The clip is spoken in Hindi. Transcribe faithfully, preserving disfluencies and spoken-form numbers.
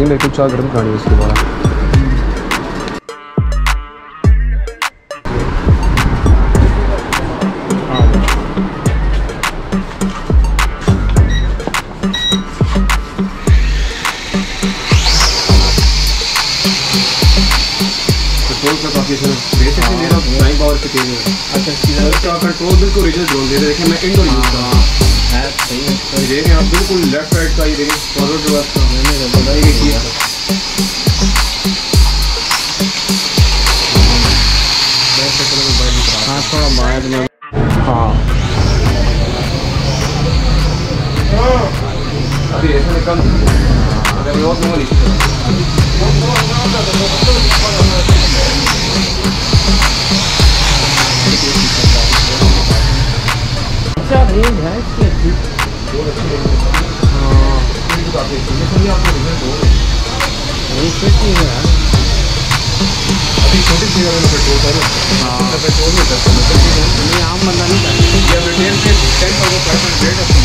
चार्जिंग में कुछ गर्म करानी है इसके बाद। पेट्रोल का काफ़ी बेसिक से मेरा नाइन पावर के तेल है। अच्छा इसका कंट्रोल बिल्कुल ओरिजिनल ड्रोन दे रहे। देखिए मैं इंडोर यूज़ कर रहा हूँ है सही है। तो देखें आप बिल्कुल लेफ्ट साइड का ही देखें फॉरवर्ड रिवर्स का मैंने बताइए किया हाँ थोड़ा बाद में हाँ अभी ऐसा निकल अगर बहुत नॉर्मल अच्छा रेंज है इसकी अच्छी। हाँ आपको रेंज कैसी है यार? अभी छोटी सी वाले पेट्रोल सर हाँ पेट्रोल में दस नहीं आम बंदा नहीं चाहिए। टेन से टेन थाउजेंड फाइव हंड्रेड